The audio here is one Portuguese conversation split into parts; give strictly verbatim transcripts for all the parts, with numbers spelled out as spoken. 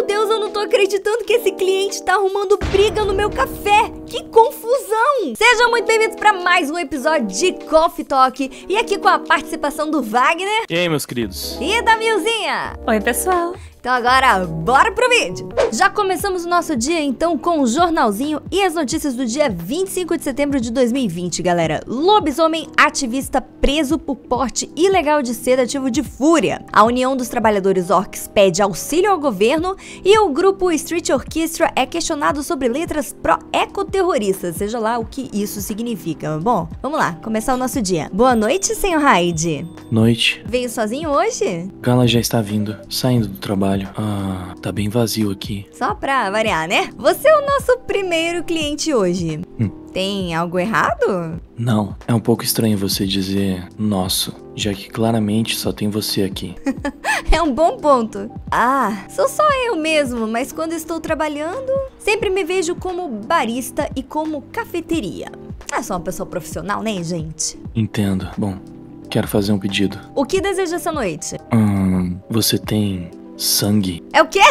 Meu Deus, eu não tô acreditando que esse cliente tá arrumando briga no meu café. Que confusão! Sejam muito bem-vindos pra mais um episódio de Coffee Talk. E aqui com a participação do Wagner. E aí, meus queridos? E da Milzinha. Oi, pessoal. Então agora, bora pro vídeo! Já começamos o nosso dia, então, com o jornalzinho e as notícias do dia vinte e cinco de setembro de dois mil e vinte, galera. Lobisomem ativista preso por porte ilegal de sedativo de fúria. A União dos Trabalhadores Orcs pede auxílio ao governo e o grupo Street Orchestra é questionado sobre letras pró-ecoterroristas, seja lá o que isso significa. Bom, vamos lá, começar o nosso dia. Boa noite, senhor Hyde. Noite. Veio sozinho hoje? Gala já está vindo, saindo do trabalho. Ah, tá bem vazio aqui. Só pra variar, né? Você é o nosso primeiro cliente hoje. Hum. Tem algo errado? Não, é um pouco estranho você dizer nosso, já que claramente só tem você aqui. É um bom ponto. Ah, sou só eu mesmo, mas quando estou trabalhando, sempre me vejo como barista e como cafeteria. Ah, sou uma pessoa profissional, né, gente? Entendo. Bom, quero fazer um pedido. O que deseja essa noite? Hum, você tem sangue? É o quê?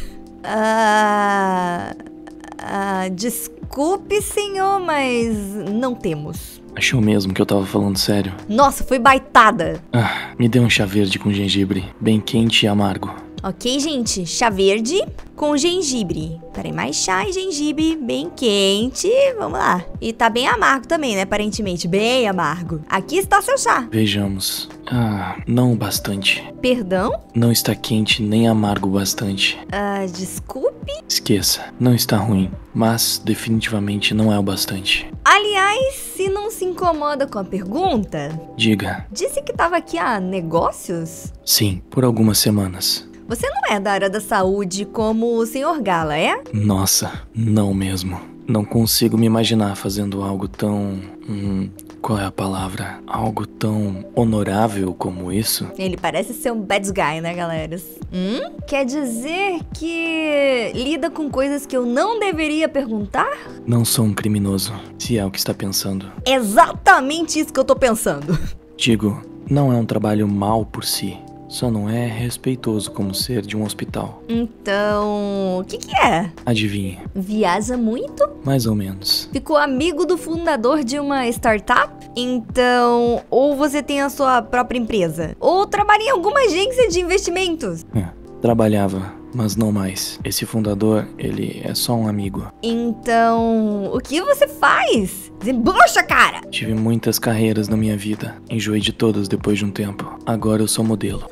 Ah... ah desculpe, senhor, mas não temos. Achou mesmo que eu tava falando sério? Nossa, foi baitada. Ah, me dê um chá verde com gengibre, bem quente e amargo. Ok, gente, chá verde com gengibre. Peraí, mais chá e gengibre bem quente, vamos lá. E tá bem amargo também, né, aparentemente, bem amargo. Aqui está seu chá. Vejamos. Ah, não o bastante. Perdão? Não está quente nem amargo o bastante. Ah, desculpe? Esqueça, não está ruim, mas definitivamente não é o bastante. Aliás, se não se incomoda com a pergunta... Diga. Disse que tava aqui a negócios? Sim, por algumas semanas. Você não é da área da saúde como o senhor Gala, é? Nossa, não mesmo. Não consigo me imaginar fazendo algo tão... Hum, qual é a palavra? Algo tão honorável como isso? Ele parece ser um bad guy, né, galera? Hum? Quer dizer que lida com coisas que eu não deveria perguntar? Não sou um criminoso, se é o que está pensando. Exatamente isso que eu tô pensando. Digo, não é um trabalho mau por si. Só não é respeitoso como ser de um hospital. Então, o que que é? Adivinhe. Viaja muito? Mais ou menos. Ficou amigo do fundador de uma startup? Então, ou você tem a sua própria empresa? Ou trabalha em alguma agência de investimentos? É, trabalhava, mas não mais. Esse fundador, ele é só um amigo. Então, o que você faz? Desembucha, cara! Tive muitas carreiras na minha vida. Enjoei de todas depois de um tempo. Agora eu sou modelo.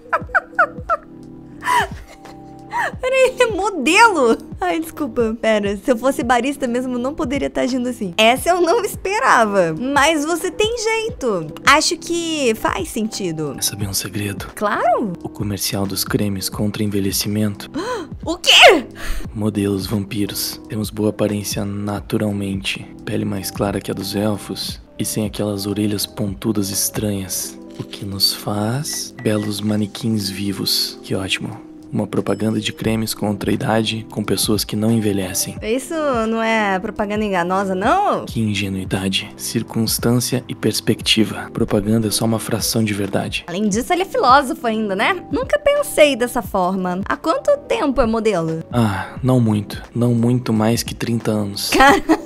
Peraí, ele é modelo? Ai, desculpa, pera. Se eu fosse barista mesmo, não poderia estar agindo assim. Essa eu não esperava. Mas você tem jeito. Acho que faz sentido. Quer saber um segredo? Claro. O comercial dos cremes contra envelhecimento. O quê? Modelos vampiros. Temos boa aparência naturalmente. Pele mais clara que a dos elfos. E sem aquelas orelhas pontudas estranhas. O que nos faz belos manequins vivos. Que ótimo. Uma propaganda de cremes contra a idade com pessoas que não envelhecem. Isso não é propaganda enganosa, não? Que ingenuidade, circunstância e perspectiva. Propaganda é só uma fração de verdade. Além disso, ele é filósofo ainda, né? Nunca pensei dessa forma. Há quanto tempo é modelo? Ah, não muito. Não muito mais que trinta anos. Caraca!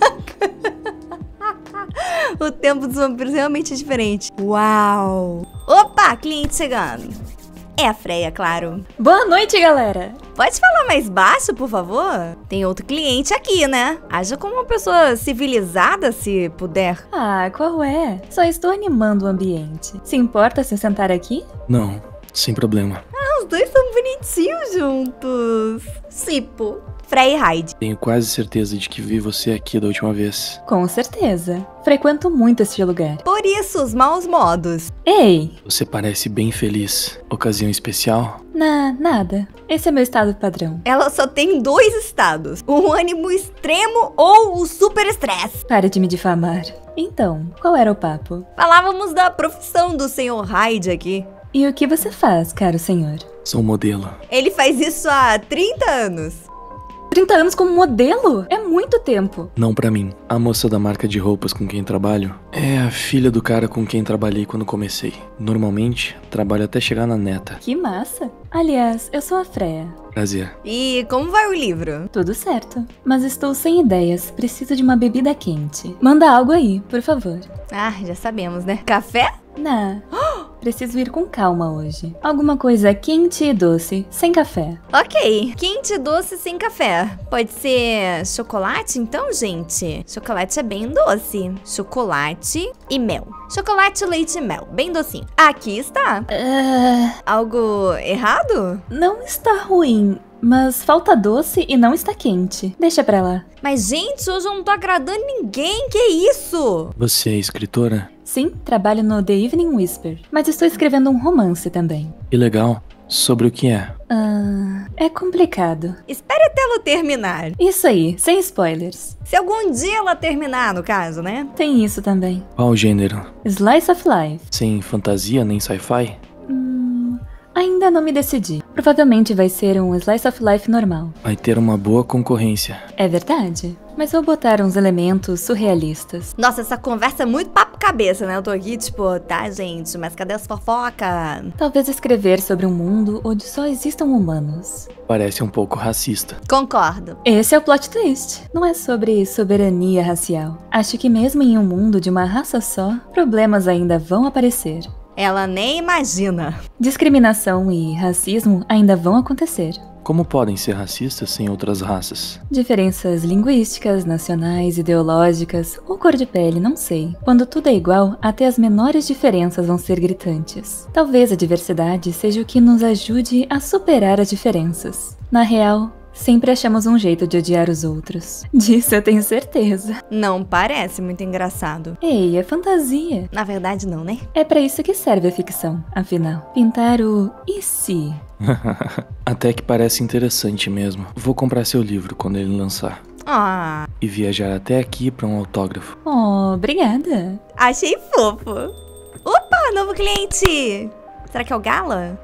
O tempo dos vampiros realmente é diferente. Uau! Opa, cliente chegando. É a Freya, claro. Boa noite, galera. Pode falar mais baixo, por favor? Tem outro cliente aqui, né? Haja como uma pessoa civilizada, se puder. Ah, qual é? Só estou animando o ambiente. Se importa se eu sentar aqui? Não, sem problema. Ah, os dois são bonitinhos juntos. Tipo, Freya e Hyde. Tenho quase certeza de que vi você aqui da última vez. Com certeza. Frequento muito este lugar. Por isso, os maus modos. Ei! Você parece bem feliz. Ocasião especial? Na, nada. Esse é meu estado padrão. Ela só tem dois estados. O ânimo extremo ou o super estresse. Pare de me difamar. Então, qual era o papo? Falávamos da profissão do senhor Hyde aqui. E o que você faz, caro senhor? Sou modelo. Ele faz isso há trinta anos. trinta anos como modelo? É muito tempo. Não pra mim. A moça da marca de roupas com quem trabalho é a filha do cara com quem trabalhei quando comecei. Normalmente, trabalho até chegar na neta. Que massa. Aliás, eu sou a Freya. Prazer. E como vai o livro? Tudo certo. Mas estou sem ideias. Preciso de uma bebida quente. Manda algo aí, por favor. Ah, já sabemos, né? Café? Não. Preciso ir com calma hoje. Alguma coisa quente e doce, sem café. Ok. Quente, doce, sem café. Pode ser chocolate, então, gente? Chocolate é bem doce. Chocolate e mel. Chocolate, leite e mel. Bem docinho. Aqui está. Uh, Algo errado? não está ruim, mas falta doce e não está quente. Deixa pra lá. Mas, gente, hoje eu não tô agradando ninguém. Que isso? Você é escritora? Sim, trabalho no The Evening Whisper, mas estou escrevendo um romance também. Que legal. Sobre o que é? Ah, é complicado. Espere até ela terminar. Isso aí, sem spoilers. Se algum dia ela terminar, no caso, né? Tem isso também. Qual gênero? Slice of Life. Sem fantasia nem sci-fi? Hum, ainda não me decidi. Provavelmente vai ser um Slice of Life normal. Vai ter uma boa concorrência. É verdade? Mas vou botar uns elementos surrealistas. Nossa, essa conversa é muito papo cabeça, né? Eu tô aqui, tipo, tá, gente, mas cadê as fofoca? Talvez escrever sobre um mundo onde só existam humanos. Parece um pouco racista. Concordo. Esse é o plot twist. Não é sobre soberania racial. Acho que mesmo em um mundo de uma raça só, problemas ainda vão aparecer. Ela nem imagina. Discriminação e racismo ainda vão acontecer. Como podem ser racistas sem outras raças? Diferenças linguísticas, nacionais, ideológicas ou cor de pele, não sei. Quando tudo é igual, até as menores diferenças vão ser gritantes. Talvez a diversidade seja o que nos ajude a superar as diferenças. Na real, sempre achamos um jeito de odiar os outros. Disso eu tenho certeza. Não parece muito engraçado. Ei, é fantasia. Na verdade, não, né? É pra isso que serve a ficção, afinal. Pintar o e se? Até que parece interessante mesmo. Vou comprar seu livro quando ele lançar. Ah, E viajar até aqui para um autógrafo. Oh, obrigada. achei fofo. Opa, novo cliente. Será que é o Gala?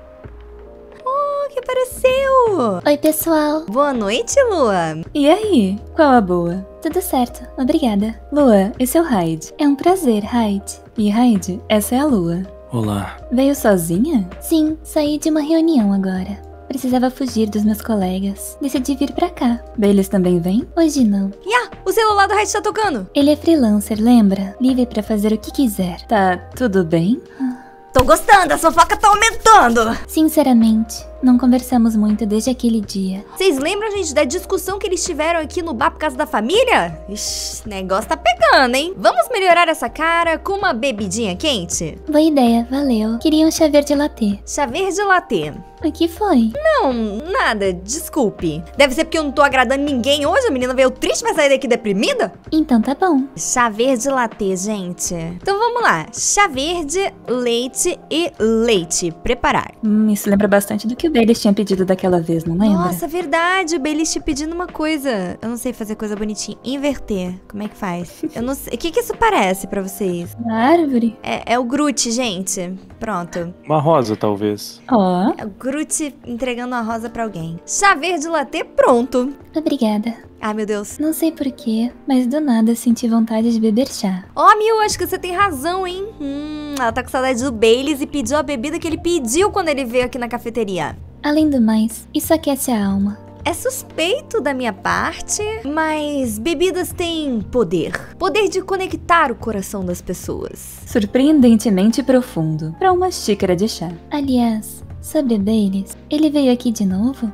Oh, que apareceu. Oi, pessoal. Boa noite, Lua. E aí, qual a boa? Tudo certo, obrigada. Lua, esse é o Hyde. É um prazer, Hyde. E Hyde, essa é a Lua. Olá. Veio sozinha? Sim, saí de uma reunião agora. Precisava fugir dos meus colegas. Decidi vir pra cá. Baileys também vem? Hoje não. E ah, o celular do Hyde tá tocando. Ele é freelancer, lembra? Livre pra fazer o que quiser. Tá tudo bem? Tô gostando, a fofoca tá aumentando. Sinceramente, não conversamos muito desde aquele dia. Vocês lembram, gente, da discussão que eles tiveram aqui no bar por causa da família? Ixi, negócio tá pegando, hein? Vamos melhorar essa cara com uma bebidinha quente? Boa ideia, valeu. Queria um chá verde latte. Chá verde latte. O que foi? Não, nada, desculpe. Deve ser porque eu não tô agradando ninguém hoje. A menina veio triste, vai sair daqui deprimida? Então tá bom. Chá verde latte, gente. Então vamos lá. Chá verde, leite e leite. Preparar. Hum, isso lembra bastante do que o Baileys tinha pedido daquela vez, não lembra? Nossa, verdade. O Baileys te pedindo uma coisa. Eu não sei fazer coisa bonitinha. Inverter. Como é que faz? Eu não sei. O que que isso parece pra vocês? A árvore? É, é o Groot, gente. Pronto. Uma rosa, talvez. Ó. É o Groot entregando uma rosa pra alguém. Chá verde latte, pronto. Obrigada. Ai, meu Deus. Não sei porquê, mas do nada senti vontade de beber chá. Ó, Mil, acho que você tem razão, hein? Hum, ela tá com saudade do Baileys e pediu a bebida que ele pediu quando ele veio aqui na cafeteria. Além do mais, isso aquece a alma. É suspeito da minha parte, mas bebidas têm poder. Poder de conectar o coração das pessoas. Surpreendentemente profundo. Pra uma xícara de chá. Aliás, sobre Baileys, ele veio aqui de novo?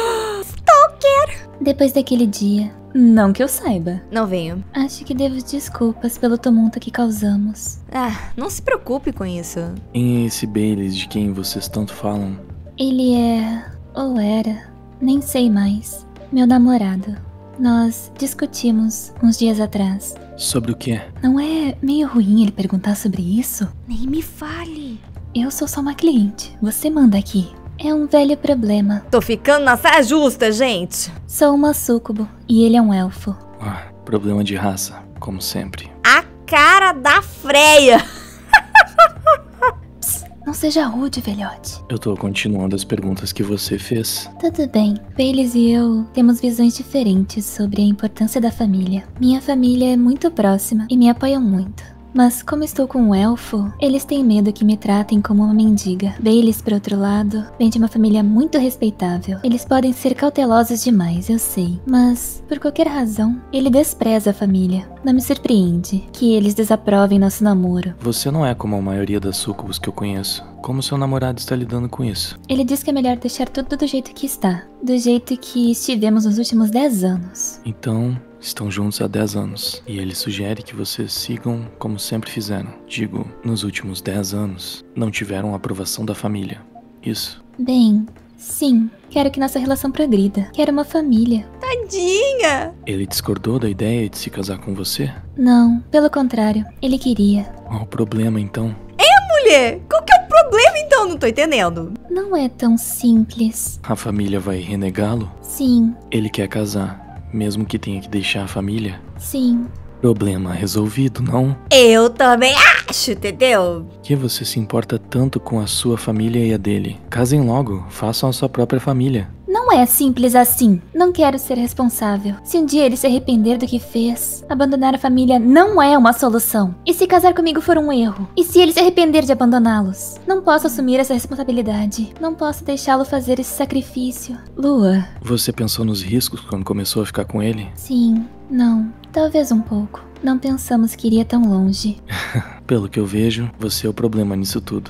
Stalker! Depois daquele dia. Não que eu saiba. Não venho. Acho que devo desculpas pelo tumulto que causamos. Ah, não se preocupe com isso. Quem é esse Baileys de quem vocês tanto falam? Ele é... ou era... nem sei mais. Meu namorado. Nós discutimos uns dias atrás. Sobre o quê? Não é meio ruim ele perguntar sobre isso? Nem me fale. Eu sou só uma cliente. Você manda aqui. É um velho problema. Tô ficando na saia justa, gente. Sou uma súcubo e ele é um elfo. Ah, problema de raça, como sempre. A cara da Freya. Não seja rude, velhote. Eu tô continuando as perguntas que você fez. Tudo bem. Baileys e eu temos visões diferentes sobre a importância da família. Minha família é muito próxima e me apoiam muito. Mas como estou com um elfo, eles têm medo que me tratem como uma mendiga. Baileys, por outro lado, vem de uma família muito respeitável. Eles podem ser cautelosos demais, eu sei. Mas, por qualquer razão, ele despreza a família. Não me surpreende que eles desaprovem nosso namoro. Você não é como a maioria das súcubos que eu conheço. Como seu namorado está lidando com isso? Ele diz que é melhor deixar tudo do jeito que está. Do jeito que estivemos nos últimos dez anos. Então, estão juntos há dez anos. E ele sugere que vocês sigam como sempre fizeram. Digo, nos últimos dez anos, não tiveram a aprovação da família. Isso. Bem, sim. Quero que nossa relação progrida. Quero uma família. Tadinha! Ele discordou da ideia de se casar com você? Não, pelo contrário. Ele queria. Qual o problema, então? Mulher, qual que é o problema então? Não tô entendendo. Não é tão simples. A família vai renegá-lo? Sim, Ele quer casar, mesmo que tenha que deixar a família? sim. Problema resolvido, não? Eu também acho, entendeu? Por que você se importa tanto com a sua família e a dele? Casem logo, façam a sua própria família. Não é simples assim. Não quero ser responsável. Se um dia ele se arrepender do que fez, abandonar a família não é uma solução. E se casar comigo for um erro? E se ele se arrepender de abandoná-los? Não posso assumir essa responsabilidade. Não posso deixá-lo fazer esse sacrifício. Lua, Você pensou nos riscos quando começou a ficar com ele? Sim, não. Talvez um pouco. Não pensamos que iria tão longe. Pelo que eu vejo, você é o problema nisso tudo.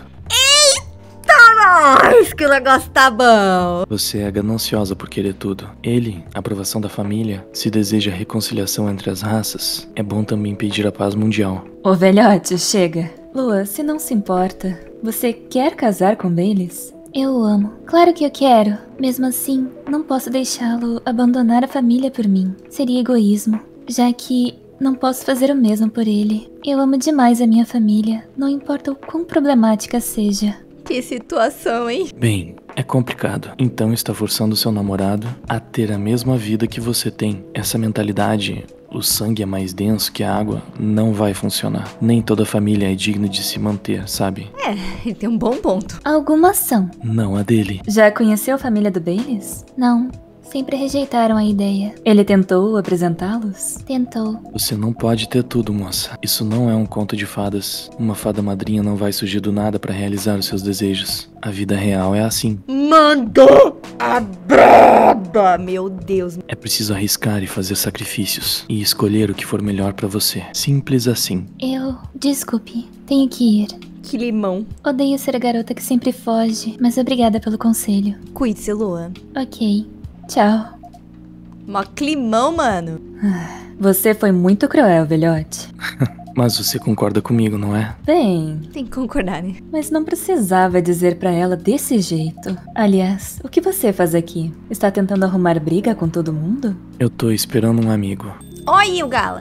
Nossa, que o negócio tá bom. Você é gananciosa por querer tudo. Ele, a aprovação da família, se deseja reconciliação entre as raças, é bom também pedir a paz mundial. ô velhote, chega. Lua, se não se importa, você quer casar com Baileys? Eu o amo. Claro que eu quero. Mesmo assim, não posso deixá-lo abandonar a família por mim. Seria egoísmo, já que não posso fazer o mesmo por ele. Eu amo demais a minha família, não importa o quão problemática seja. Que situação, hein? Bem, é complicado. Então está forçando seu namorado a ter a mesma vida que você tem. Essa mentalidade, o sangue é mais denso que a água, não vai funcionar. Nem toda família é digna de se manter, sabe? É, ele tem um bom ponto. Alguma ação? Não a dele. Já conheceu a família do Baileys? Não. Sempre rejeitaram a ideia. Ele tentou apresentá-los? Tentou. Você não pode ter tudo, moça. Isso não é um conto de fadas. Uma fada madrinha não vai surgir do nada pra realizar os seus desejos. A vida real é assim. Mandou a braba, meu Deus. É preciso arriscar e fazer sacrifícios. E escolher o que for melhor pra você. Simples assim. Eu... Desculpe. Tenho que ir. Que limão. Odeio ser a garota que sempre foge, mas obrigada pelo conselho. Cuide-se, Lua. Ok. Tchau. Mó climão, mano. Você foi muito cruel, velhote. Mas você concorda comigo, não é? Bem, Tem que concordar, né? mas não precisava dizer pra ela desse jeito. Aliás, o que você faz aqui? Está tentando arrumar briga com todo mundo? Eu tô esperando um amigo. Olha o Gala.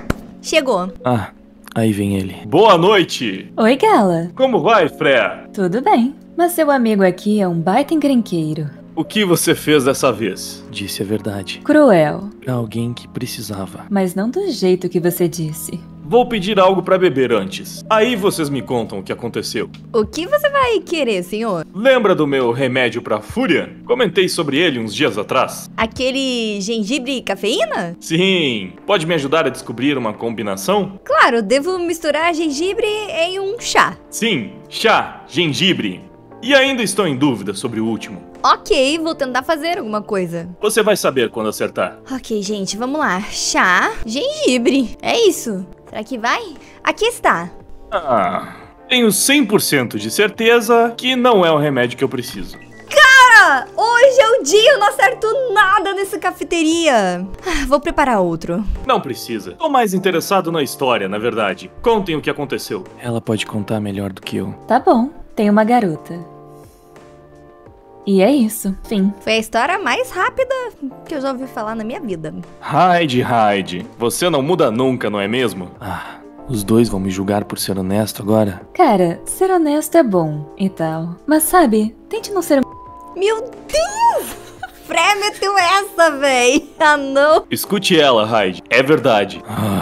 Chegou. Ah, aí vem ele. Boa noite! Oi, Gala. Como vai, Freya? Tudo bem. Mas seu amigo aqui é um baita encrenqueiro. O que você fez dessa vez? Disse a verdade. Cruel, Pra alguém que precisava. mas não do jeito que você disse. Vou pedir algo pra beber antes. Aí vocês me contam o que aconteceu. O que você vai querer, senhor? Lembra do meu remédio pra fúria? Comentei sobre ele uns dias atrás. Aquele gengibre e cafeína? Sim, pode me ajudar a descobrir uma combinação? Claro, devo misturar gengibre em um chá. Sim, chá, gengibre. E ainda estou em dúvida sobre o último. Ok, vou tentar fazer alguma coisa. Você vai saber quando acertar. Ok, gente, vamos lá. Chá, gengibre. É isso. Será que vai? Aqui está. Ah, tenho cem por cento de certeza que não é o remédio que eu preciso. Ah, hoje é o dia, eu não acerto nada nessa cafeteria. Ah, vou preparar outro. Não precisa. Tô mais interessado na história, na verdade. Contem o que aconteceu. Ela pode contar melhor do que eu. Tá bom, tem uma garota. E é isso, fim. Foi a história mais rápida que eu já ouvi falar na minha vida. Hyde, Hyde, você não muda nunca, não é mesmo? Ah, os dois vão me julgar por ser honesto agora? Cara, ser honesto é bom e tal. Mas sabe, tente não ser Meu Deus! Fré meteu essa, véi. Ah, não. Escute ela, Hyde. É verdade. Ah,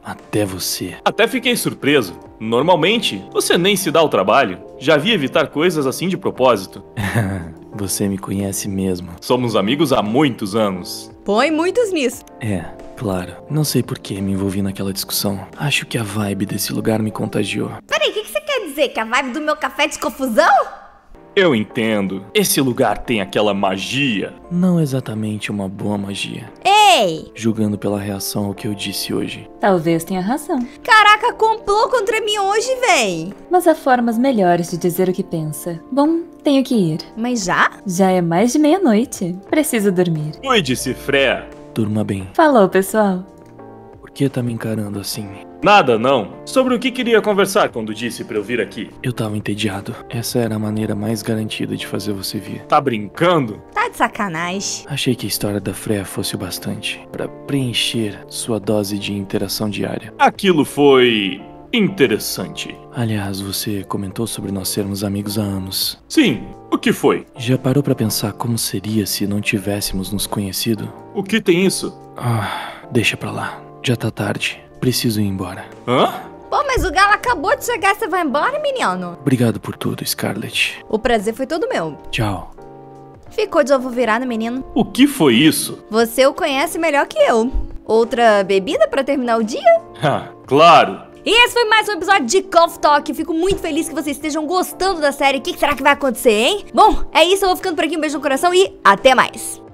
Até você. Até fiquei surpreso. Normalmente, você nem se dá o trabalho. Já vi evitar coisas assim de propósito. Você me conhece mesmo. Somos amigos há muitos anos. Põe muitos nisso. É, claro. Não sei por que me envolvi naquela discussão. Acho que a vibe desse lugar me contagiou. Peraí, o que, que você quer dizer? Que a vibe do meu café é de confusão? Eu entendo. Esse lugar tem aquela magia. Não exatamente uma boa magia. Ei! Julgando pela reação ao que eu disse hoje. Talvez tenha razão. Caraca, complô contra mim hoje, véi! Mas há formas melhores de dizer o que pensa. Bom, tenho que ir. Mas já? Já é mais de meia-noite. Preciso dormir. Cuide-se, Freya. Durma bem. Falou, pessoal. Por que tá me encarando assim? Nada, não. Sobre o que queria conversar quando disse pra eu vir aqui. Eu tava entediado. Essa era a maneira mais garantida de fazer você vir. Tá brincando? Tá de sacanagem. Achei que a história da Freya fosse o bastante pra preencher sua dose de interação diária. Aquilo foi interessante. Aliás, você comentou sobre nós sermos amigos há anos. Sim, o que foi? Já parou pra pensar como seria se não tivéssemos nos conhecido? O que tem isso? Ah, deixa pra lá. Já tá tarde. Preciso ir embora. Hã? Pô, mas o galo acabou de chegar, você vai embora, menino? Obrigado por tudo, Scarlett. O prazer foi todo meu. Tchau. Ficou de ovo virado, menino. O que foi isso? Você o conhece melhor que eu. Outra bebida pra terminar o dia? Ah, claro. E esse foi mais um episódio de Coffee Talk. Fico muito feliz que vocês estejam gostando da série. O que será que vai acontecer, hein? Bom, é isso. Eu vou ficando por aqui. Um beijo no coração e até mais.